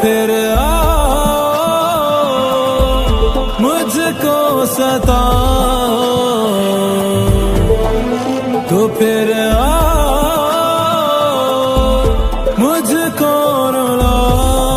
फिर आओ मुझको सताओ, तो फिर आओ मुझको रुलाओ।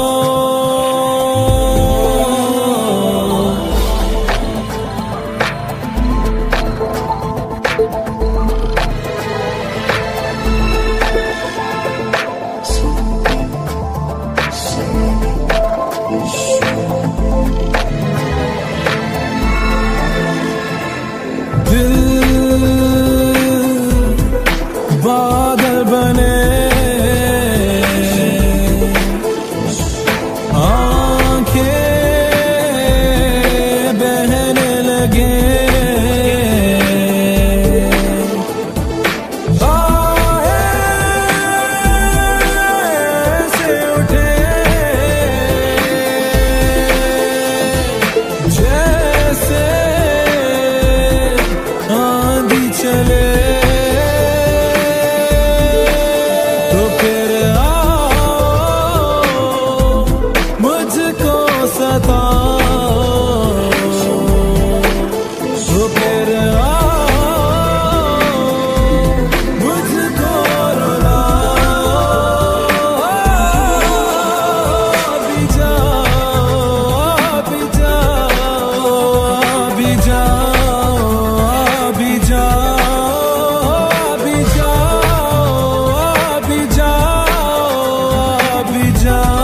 दिल बादल बने, आंखें बहने लगे, ऐसे उठे जैसे आंधी चले, तो फिर आओ मुझको सताओ, तो फिर आओ मुझको रुलाओ। अभी जाओ, अभी जाओ, अभी जाओ, अभी जाओ, अभी जाओ, अभी जाओ।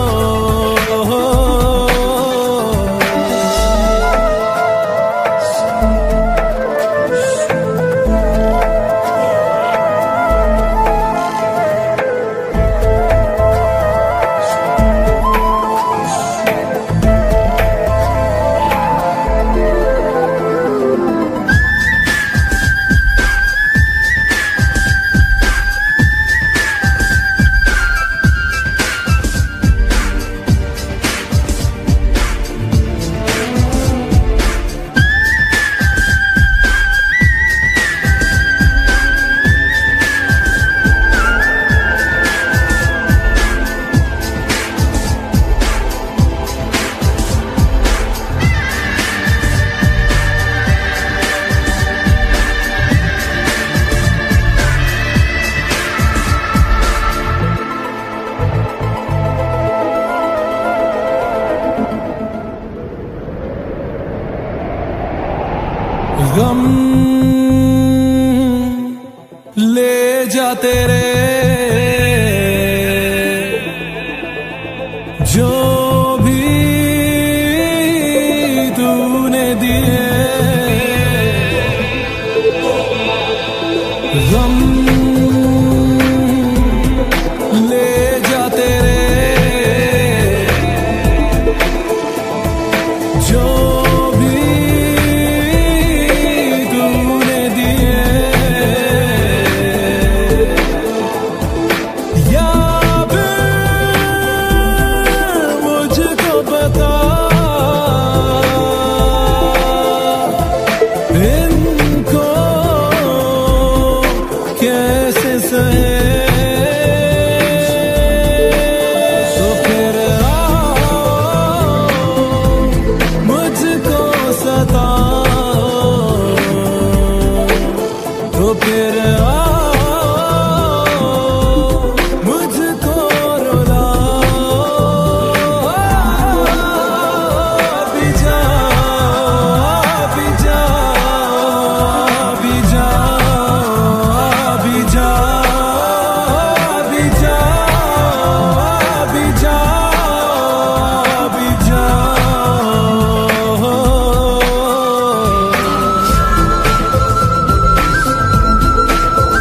गम ले जा तेरे जो भी तूने दिए, गम ले जा तेरे जो कैसे सहे, तो फिर आओ मुझको सताओ, तो फिर आओ मुझको रुलाओ। अभी जाओ, अभी जाओ, अभी जाओ, अभी जाओ।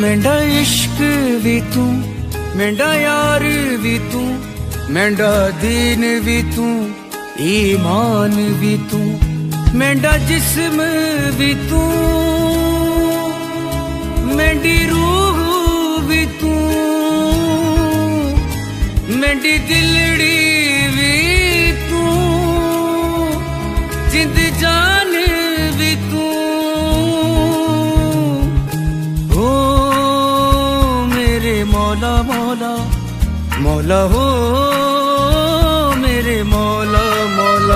मेंढा इश्क भी तू, मेंढा यार भी तू, मेंढा दीन भी तू, ईमान भी तू, मेंढा जिस्म भी तू, मेंढी रूह भी तू, मेंढी दिलड़ी भी तू, जिंद जान भी तू। हो मेरे मौला मौला मौला, हो मेरे मौला मौला।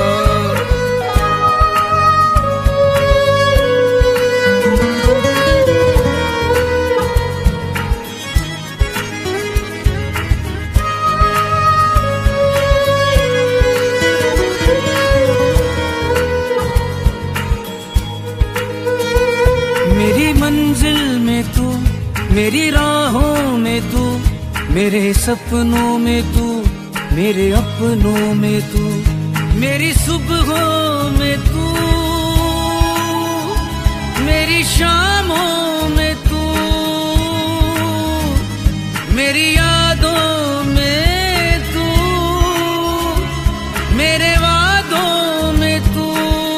मेरी मंजिल में तू, मेरी राहों में तू, मेरे सपनों में तू, मेरे अपनों में तू, मेरी सुबहों में तू, मेरी शामों में तू, मेरी यादों में तू, मेरे वादों में तू।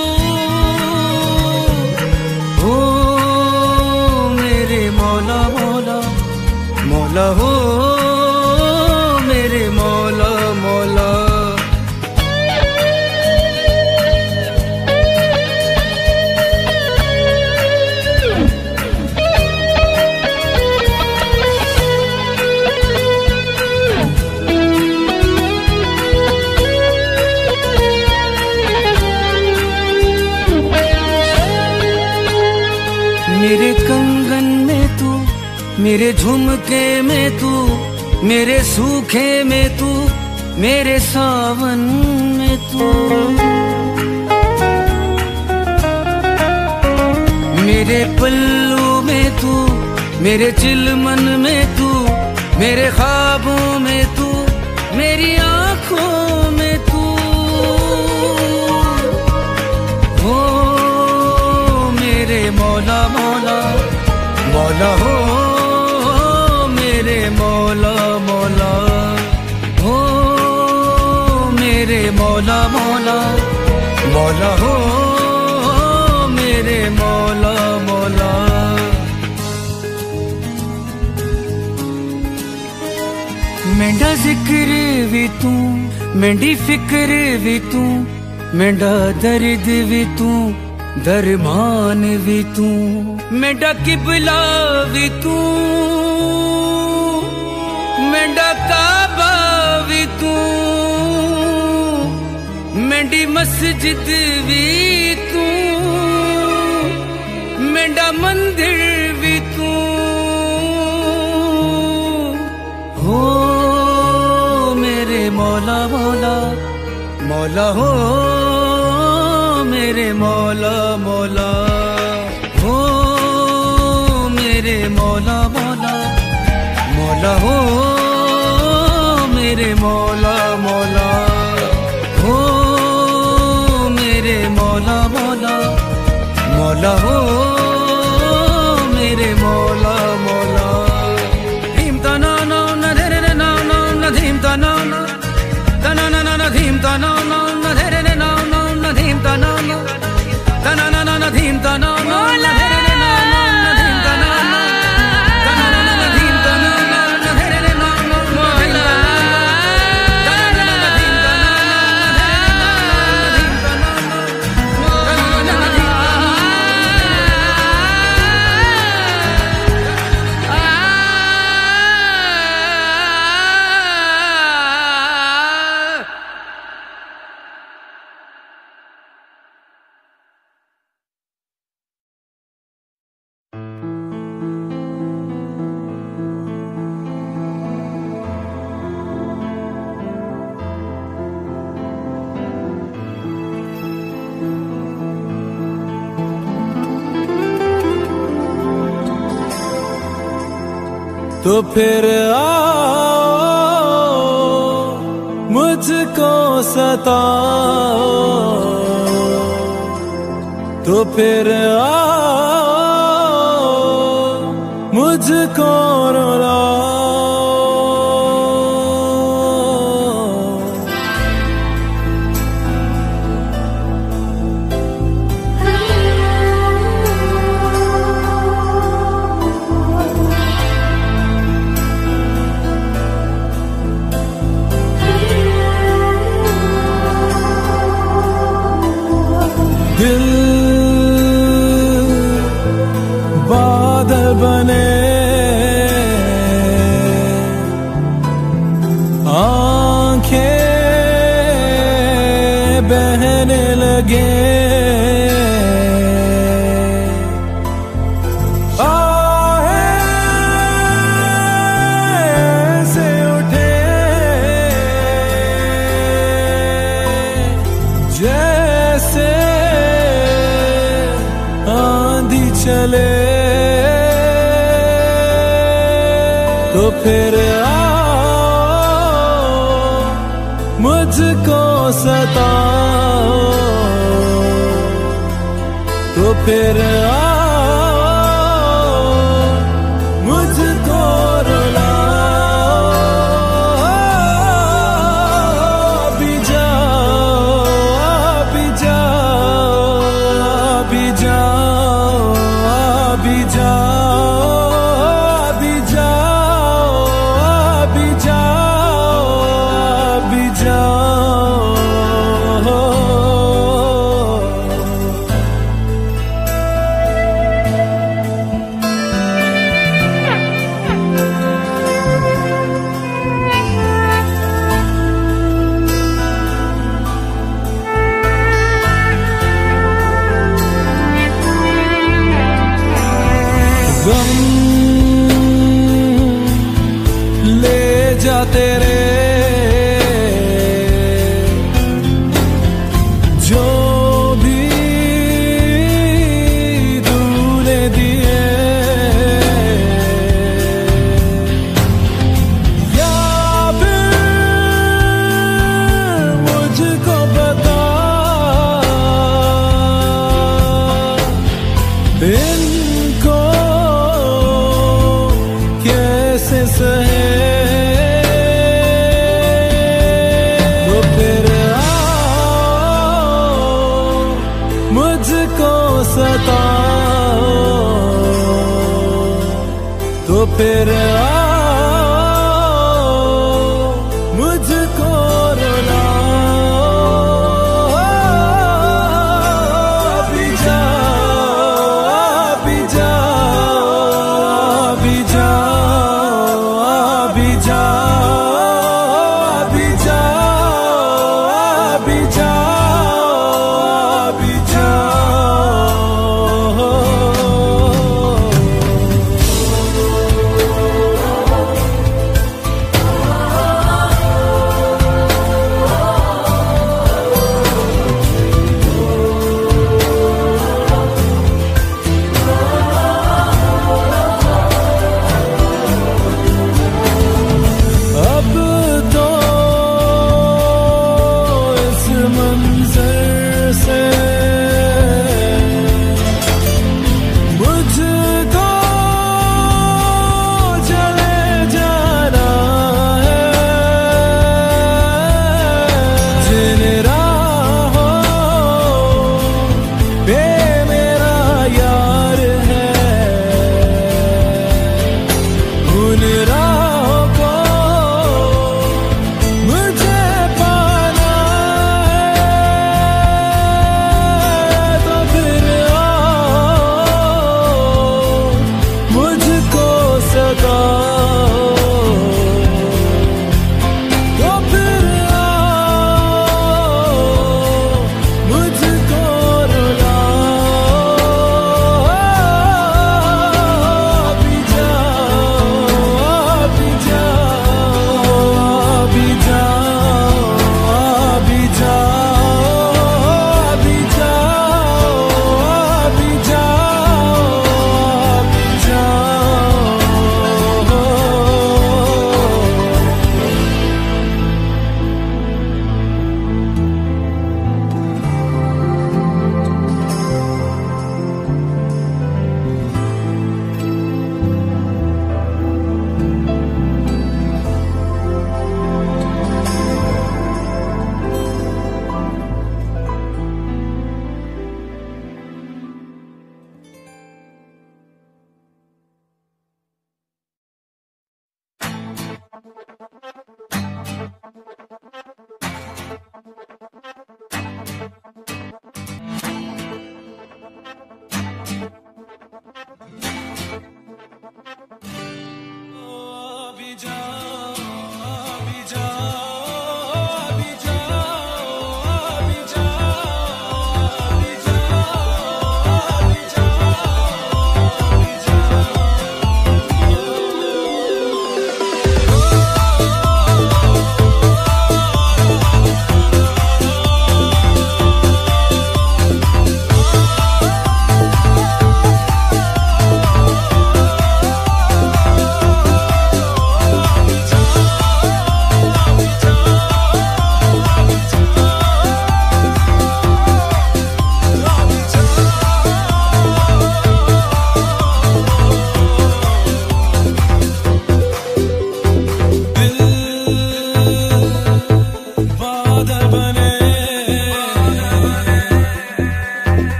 हो मेरे मौला मौला मौला, हो मेरे मौला मौला। मेरे कंगन में तू, मेरे झुमके में तू, मेरे सूखे में तू, मेरे सावन में तू, मेरे पल्लू में तू, मेरे चिलमन में तू, मेरे ख्वाबों में तू, मेरी आँखों में तू। हो मेरे मौला मौला मौला, हो मेरे मौला मौला, हो मेरे मौला मौला मौला, हो मेरे मौला मौला। मेंढा जिक्र भी तू, मेंढी फिक्र भी तू, मेंढा दर्द भी तू, दरमान भी तू, मेंढा किबला भी तू, मेंढा काबा भी तू, मेंढी मस्जिद भी तू, मेंढा मंदिर भी तू। हो मेरे मौला मौला मौला, हो मेरे मौला मौला, हो मेरे मौला मौला मौला, हो मेरे मौला मौला, हो मेरे मौला मौला मौला, हो मेरे मौला मौला। धीम तना ना ना धे रे ना ना ना, धीम तना ना तना ना ना, धीम तना ना ना धे रे ना ना ना, धीम तना ना तना ना ना, धीम तना ना ना धे रे ना ना ना, धीम तना ना तना ना ना, धीम तना ना ना धे रे ना ना ना, तना ना ना धीम तना ना धीम तना ना तना ना धीम तना। तो फिर आओ मुझको सताओ, तो फिर आओ मुझ मुझको रुलाओ। दिल बादल बने, आंखें बहने लगे, आहें से उठे जैसे आंधी चले। तो फिर आओ मुझको सताओ, तो फिर आओ मुझको रुलाओ। अभी जाओ, अभी जाओ, अभी जाओ, अभी जाओ, अभी जाओ, अभी जाओ, अभी जाओ। गम ले जा तेरे जो भी तूने दिए, या फिर मुझको बता इनको कैसे सहे। तो फिर आओ मुझको सताओ, तो फिर आओ मुझको रुलाओ। अभी जाओ, अभी जाओ, अभी जाओ, अभी जाओ, अभी जाओ, अभी जाओ, अभी जाओ।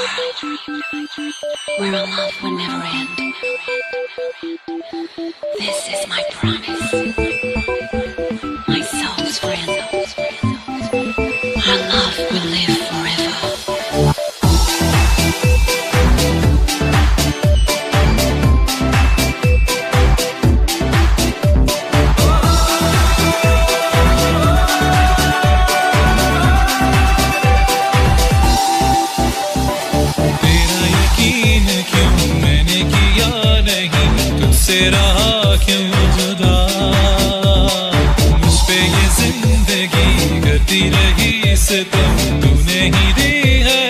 where our love would never end. This is my promise, my soul's friend. Our love will live forever. रहा क्यों जुदा मुझ पे ये जिंदगी करती रही सितम तूने ही दी है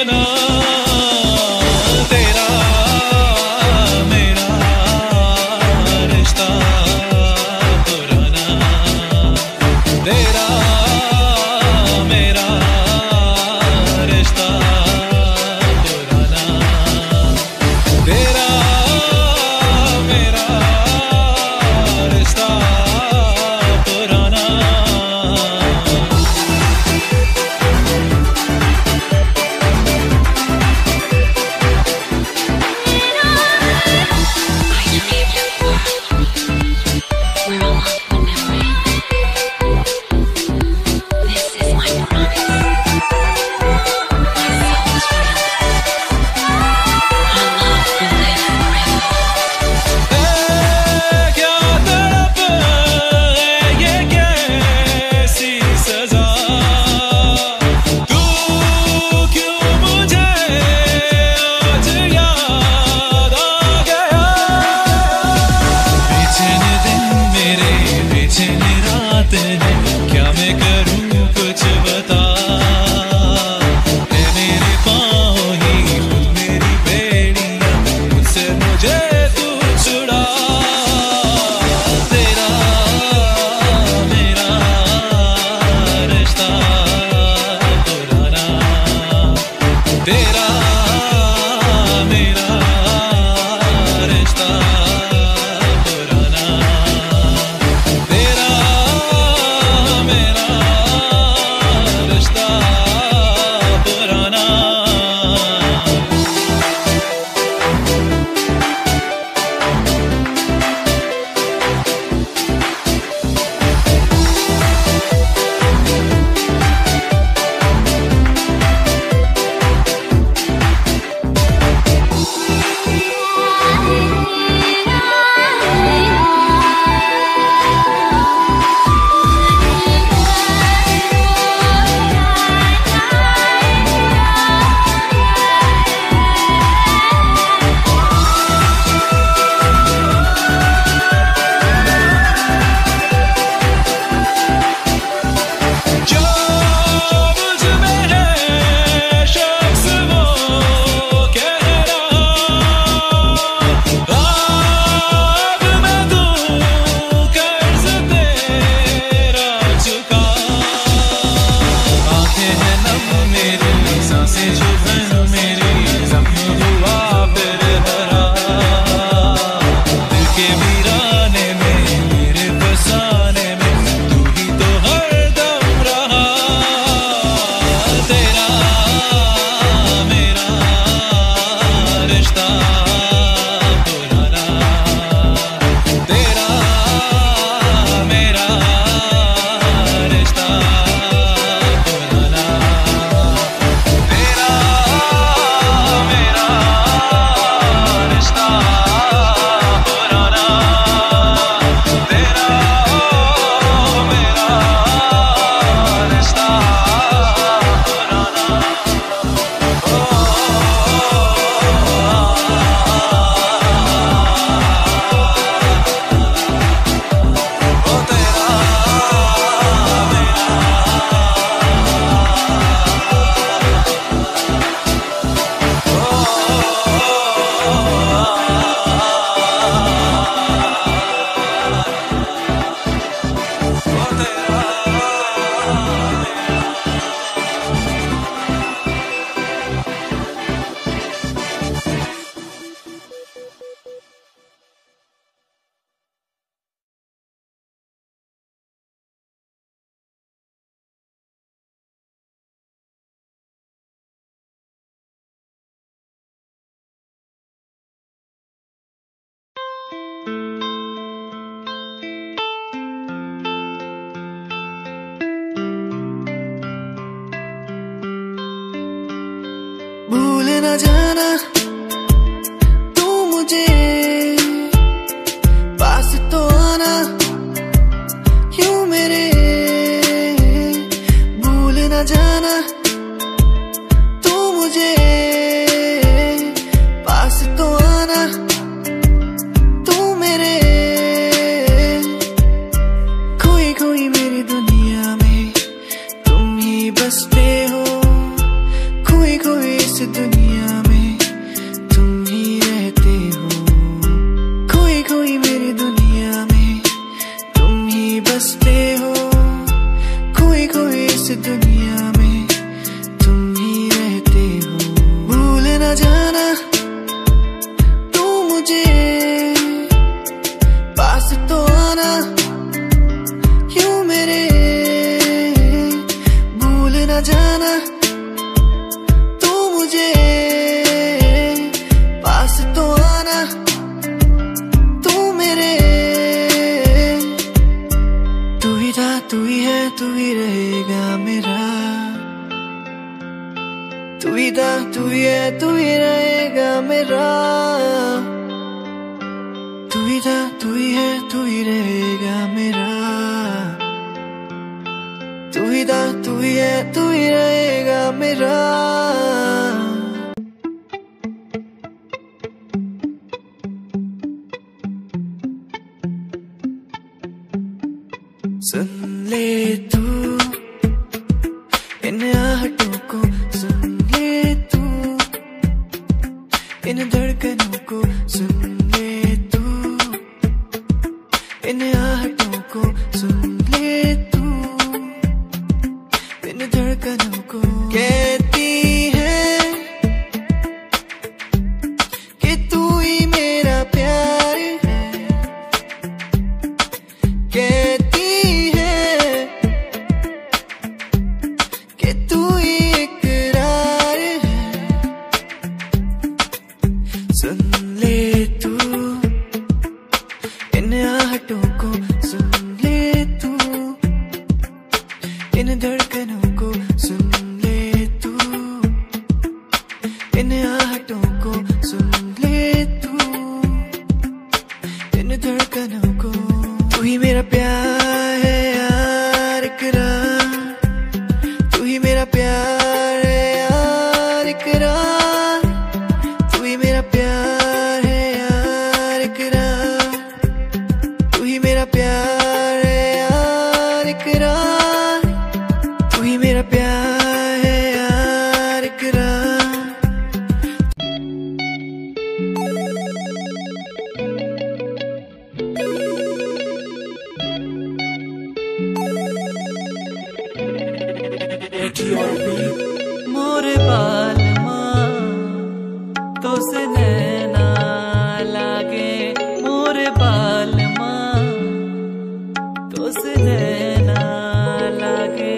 पनाह तेरा मेरा रिश्ता पुराना तेरा मेरा रिश्ता पुराना तेरा मेरा भूल न जाना तू मुझे, पास तो आना यूं मेरे। भूल न जाना तू मुझे, पास तो आना तू मेरे। खोई खोई मेरी दुनिया में तुम ही बसते हो, खोई खोई इस दुनिया में तुम ही रहते हो। खोई खोई मेरी दुनिया में तुम ही बसते हो, खोई खोई इस दुनिया में तुम ही रहते हो। भूल न जाना तू मुझे, पास तो आना यूं मेरे। भूल न जाना तू मुझे, पास तो आना तू मेरे। तू ही था, तू ही है, तू ही रहेगा मेरा। तू ही था, तू ही है, तू ही रहेगा मेरा। तू ही था, तू ही है, तू ही रहेगा मेरा। तू ही था, तू ही है, तू ही रहेगा मेरा। सुन ले तू इन आहटों को, सुन ले तू इन धड़कनों को, सुन ले तू इन आहटों को, सुन ले तू इन धड़कनों को। कहती है कि तू ही मेरा प्यार है, कहती है कि तू ही इकरार है। सुन ले तू इन आहटों को, सुन ले तू इन धड़कनों को, सुन ले तू इन आहटों को, सुन ले तू इन धड़कनों को। तू ही मेरा प्यार है यार इकरार, तू ही मेरा प्यार है यार इकरार। तू ही मेरा प्यार है यार इकरार, तू ही मेरा प्यार है यार इकरार। तू ही मेरा प्यार है यार इकरार। मोरे बाल माँ तो से नैना लागे, मोरे बाल माँ तो से नैना लागे।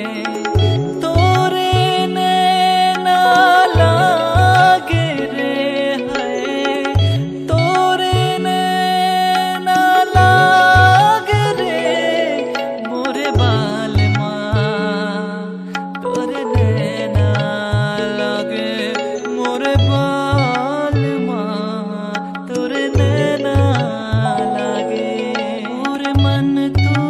तोरे नैना लागे रे है, तोरे नैना लागे रे। मोरे बाल माँ तोरे नैना लागे, मोरे बाल माँ तोरे नैना लागे। मोरे मन तू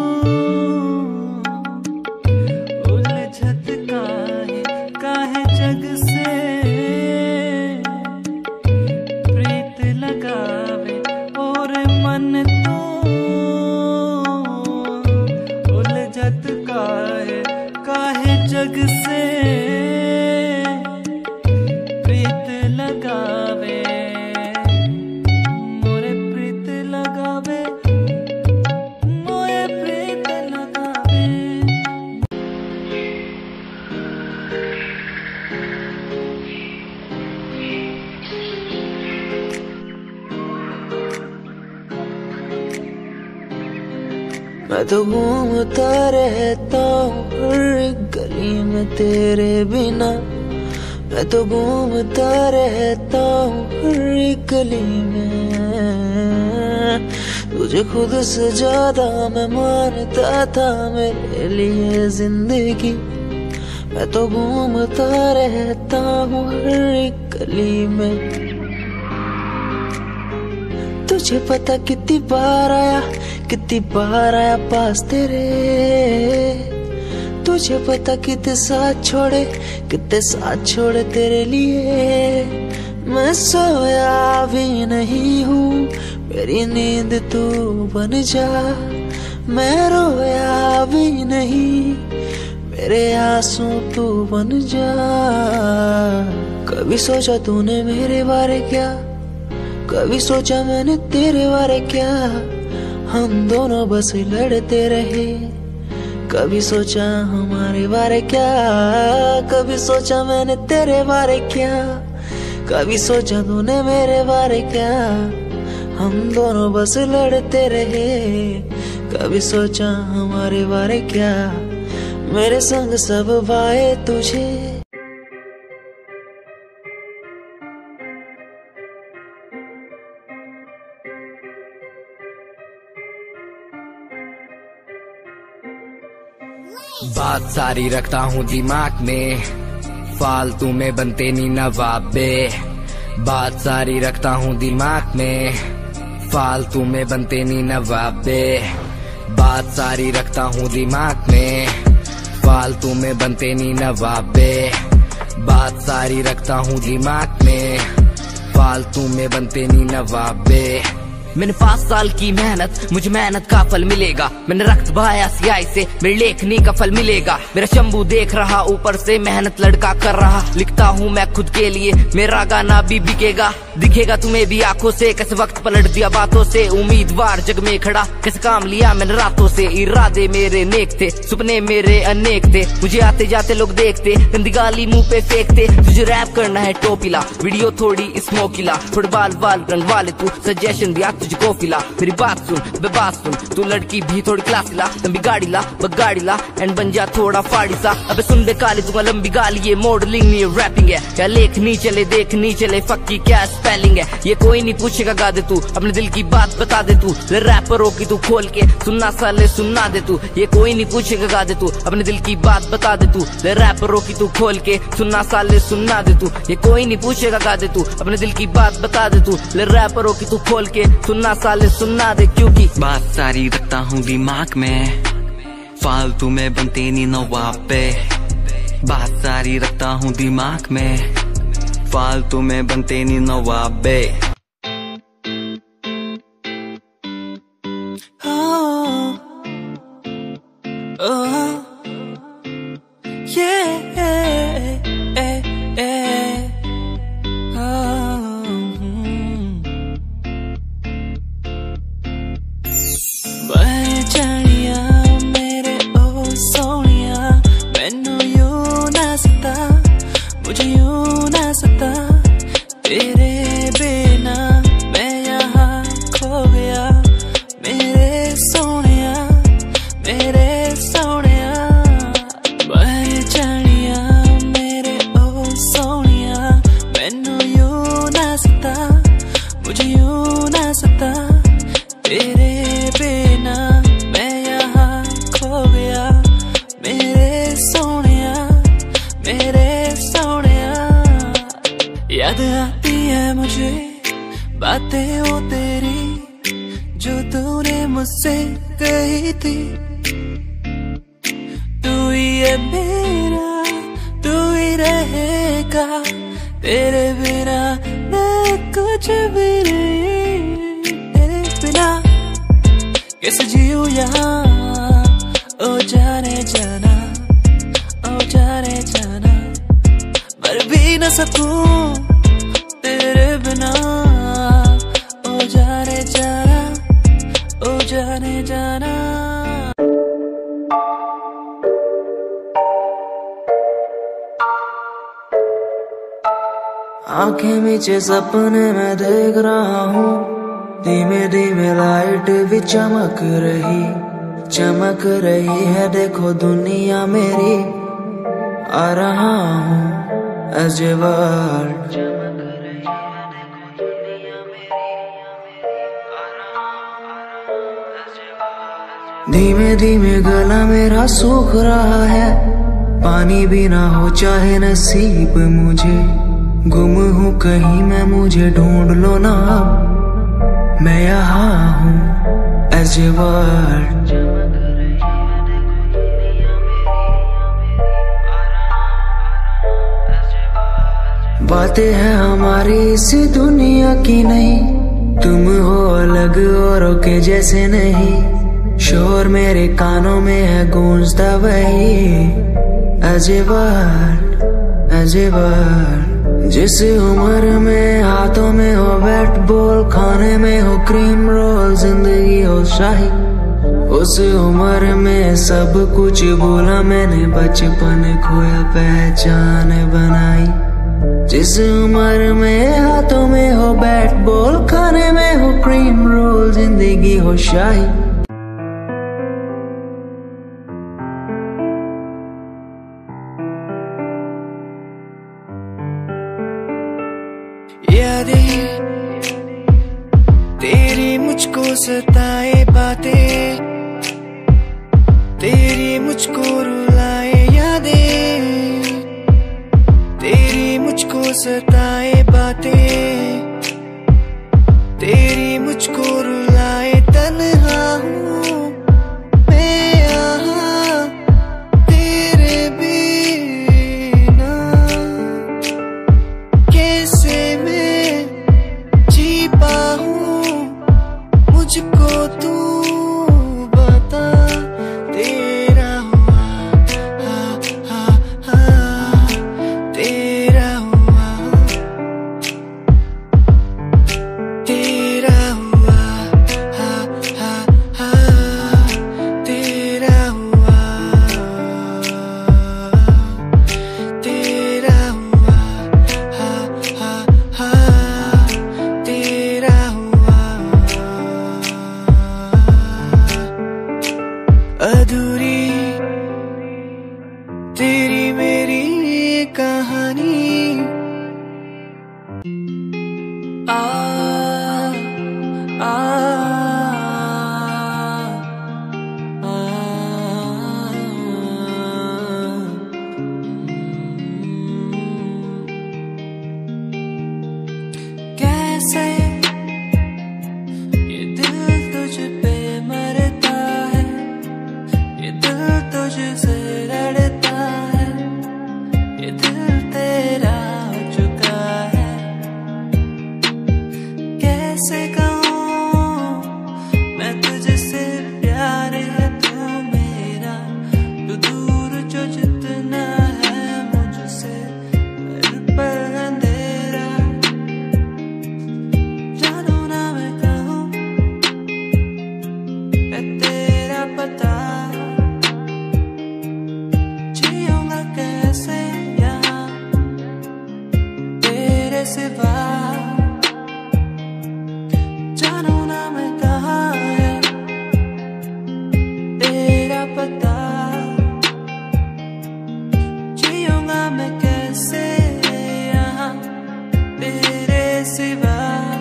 उलझत काहे जग से, प्रीत लगावे और मन तू उलझत काहे जग से, प्रीत लगावे मोरे प्रीत लगावे, मोरे प्रीत लगावे। मैं तो घूमता रहता हूँ हर गली में तेरे बिना, मैं तो घूमता रहता हूँ हर एक गली में, तुझे खुद से ज्यादा मैं मानता था मेरे लिए जिंदगी। मैं तो घूमता रहता हूँ हर एक गली में। तुझे पता कितनी बार आया पास तेरे, तुझे पता कितने साथ छोड़े तेरे लिए। मैं सोया भी नहीं हूँ, मेरी नींद तू बन जा। मैं रोया भी नहीं, मेरे आंसू तू बन जा। कभी सोचा तूने मेरे बारे क्या, कभी सोचा मैंने तेरे बारे क्या। हम दोनों बस लड़ते रहे, कभी सोचा हमारे बारे क्या। कभी सोचा मैंने तेरे बारे क्या, कभी सोचा तूने मेरे बारे क्या। हम दोनों बस लड़ते रहे, कभी सोचा हमारे बारे क्या। मेरे संग सब भाए तुझे, बात सारी रखता हूँ दिमाग में, फालतू में बनते नी नवाबे। बात सारी रखता हूँ दिमाग में, फालतू में बनते नी नवाबे। बात सारी रखता हूँ दिमाग में, फालतू में बनते नी नवाबे। बात सारी रखता हूँ दिमाग में, फालतू में बनते नी नवाबे। मैंने 5 साल की मेहनत, मुझे मेहनत का फल मिलेगा। मैंने रक्त बहाया सियाही से, मेरी लेखनी का फल मिलेगा। मेरा शंभू देख रहा ऊपर से, मेहनत लड़का कर रहा। लिखता हूँ मैं खुद के लिए, मेरा गाना भी बिकेगा। दिखेगा तुम्हें भी आंखों से, कैसे वक्त पलट दिया बातों से। उम्मीदवार जग में खड़ा, कैसे काम लिया मैंने रातों से। इरादे मेरे नेक थे, सपने मेरे अनेक थे। मुझे आते जाते लोग देखते, गंदी गाली मुंह पे फेंकते। तुझे रैप करना है टोपीला, वीडियो थोड़ी स्मोकीला। थोड़े बाल रंगवा ले तू, सजेशन दिया तुझको फिला। मेरी बात सुन बात सुन, तू लड़की भी थोड़ी क्लास ला। लंबी गाड़ी ला बगाड़ी ला, एंड बन जा थोड़ा फाड़ी सा। अबे सुन बे काली, दूंगा लंबी गाली। ये मॉडलिंग नहीं रैपिंग है, क्या लेखनी चले देखनी चले। फक्की क्या स्पेलिंग है, ये कोई नहीं पूछेगा। गा दे तू अपने दिल की बात बता दे तू। रैपरों की तू खोल के सुनना साले सुनना दे तू। ये कोई नहीं पूछेगा, गा दे तू अपने दिल की बात बता दे तू। रैपरों की तू खोल के सुनना साले सुनना दे तू। ये कोई नहीं पूछेगा, गा दे तू अपने दिल की बात बता दे तू। रैपरों की तू खोल के सुनना साले सुनना दे, क्योंकि बात सारी रखता हूँ दिमाग में, फालतू में बनते नी नवाबे। बात सारी रखता हूँ दिमाग में, फालतू में बनते नी नवाबे। मुझे यूं ना सता, तेरे बिना मैं यहाँ खो गया। मेरे सोनिया मैं जानिया मेरे ओ सोनिया। मैनू यूं ना सता, मुझे यूं ना सता, तेरे बिना मैं यहाँ खो गया। मेरे सोनिया याद आती है मुझे बातें वो तेरी, जो तूने मुझसे कही थी। तू ही है मेरा, तू ही रहेगा, तेरे बिना मैं कुछ भी नहीं। तेरे बिना कैसे जीऊं यहाँ, ओ जाने जाना, ओ जाने जाना। मर भी न सकूं तेरे बिना, ओ जाने जाना, ओ जाने जाना। आंखें मीचे सपने में देख रहा हूँ, धीमे धीमे लाइट भी चमक रही है। देखो दुनिया मेरी, आ रहा हूँ as a world. धीमे धीमे गला मेरा सूख रहा है, पानी भी ना हो चाहे नसीब मुझे। गुम हूँ कहीं मैं, मुझे ढूंढ लो ना अब, मैं यहाँ हूँ as a world. बातें हैं हमारी इस दुनिया की नहीं, तुम हो अलग औरों के जैसे नहीं। शोर मेरे कानों में है गूंजता वही as a word, as a word. जिस उम्र में हाथों में हो बैट बॉल, खाने में हो क्रीम रोल, जिंदगी हो शाही, उस उम्र में सब कुछ भूला मैंने, बचपन खोया पहचान बनाई। जिस उम्र में हाथों में हो बैट बॉल, खाने में हो क्रीम रोल, जिंदगी हो शाही। यादें तेरी मुझको सताए, बातें तेरी मुझको रुलाए, यादें तेरी मुझको सताए, बातें तेरी मुझको रुलाए। तन्हा हूँ मैं यहाँ तेरे बिना, कैसे मैं जी पाऊँ मुझको तू बता। तेरा हुआ तेरा हुआ, तेरा हुआ तेरा हुआ, तेरा हुआ तेरा हुआ। अधूरी तेरी मेरी कहानी, आ आ कैसे ये दिल तुझ पे मरता है, ये दिल तुझसे लड़ता है, ये दिल तेरा हो चुका है। कैसे कहूँ मैं तुझसे प्यार है तू मेरा, तू दूर जो जितना है मुझसे, हर पल अंधेरा। जानू ना मैं कहूँ मैं तेरा पता, जियूंगा कैसे यहाँ तेरे सिवा। जानू ना मैं कहाँ है तेरा पता, जियूंगा मैं कैसे यहाँ तेरे सिवा।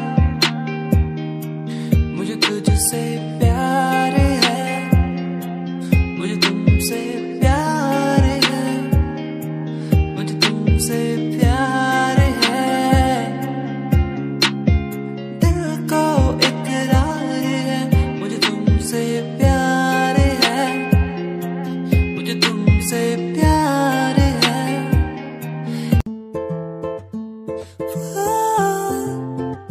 मुझे तुझसे प्यार है, मुझे तुमसे प्यार है, मुझे तुमसे प्यार है। दिल को इकरार है, मुझे तुमसे प्यार है, मुझे तुमसे प्यार है।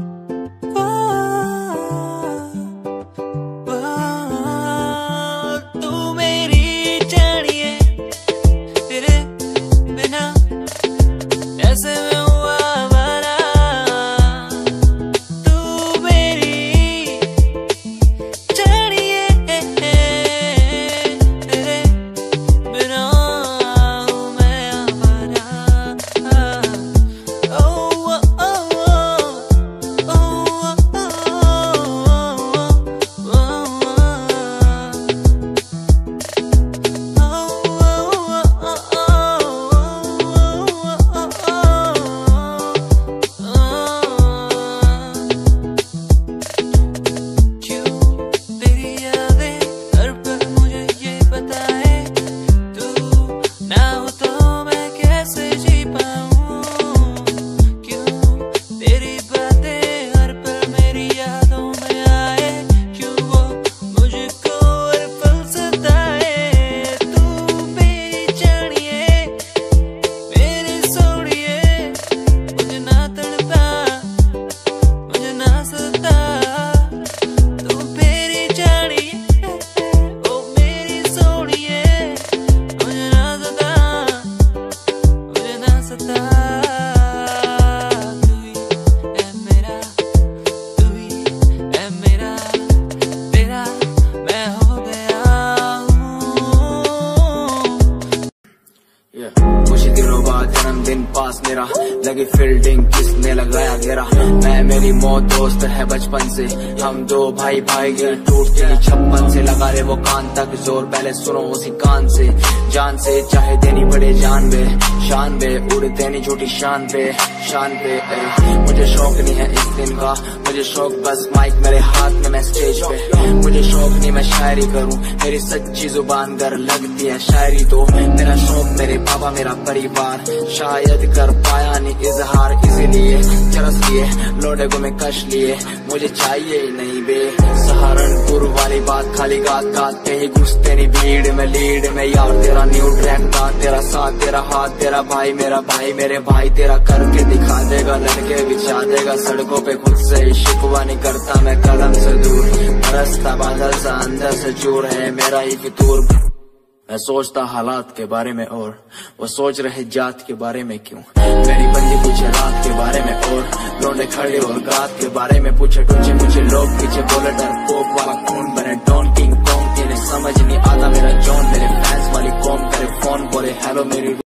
तेरा। मैं मेरी मौत दोस्त है बचपन से, हम दो भाई भाई दिल टूटते ही छप्पन से। लगा रे वो कान तक जोर, पहले सुनो उसी कान से। जान से चाहे देनी पड़े जान बे, शान बे उड़ देनी झूठी शान पे, शान पे। मुझे शौक नहीं है इस दिन का, मुझे शौक बस माइक मेरे हाथ में, मैं स्टेज पे। मुझे शौक नहीं मैं शायरी करूं, मेरी सच्ची जुबान गर लगती है शायरी तो। मेरा शौक मेरे पापा मेरा परिवार, शायद कर पाया नहीं इजहार, इसीलिए चरस लिए लोडे को मैं कश लिए। मुझे चाहिए ही नहीं बे सहारनपुर वाली बात, खाली गात गाते ही घुसते नहीं भीड़ में लीड में। यार तेरा न्यू ट्रैक था, तेरा साथ तेरा हाथ, तेरा भाई मेरा भाई मेरे भाई, तेरा करके दिखा देगा, लड़के बिछा देगा सड़कों पे। खुद से ही शिकवा नहीं करता मैं कदम से दूर, बरसता बादल सा अंदर से चूर है मेरा ही फितूर। मैं सोचता हालात के बारे में और वो सोच रहे जात के बारे में क्यों। मेरी बंदी पूछे रात के बारे में और लौंडे खड़े और गात के बारे में पूछे टूचे मुझे लोग पीछे बोले डर पोक वाला खून बने डॉन किंग कॉन्ग। इन्हें समझ नहीं आता मेरा जॉन, मेरे फैंस वाली कॉम करे फोन बोले हेलो मेरी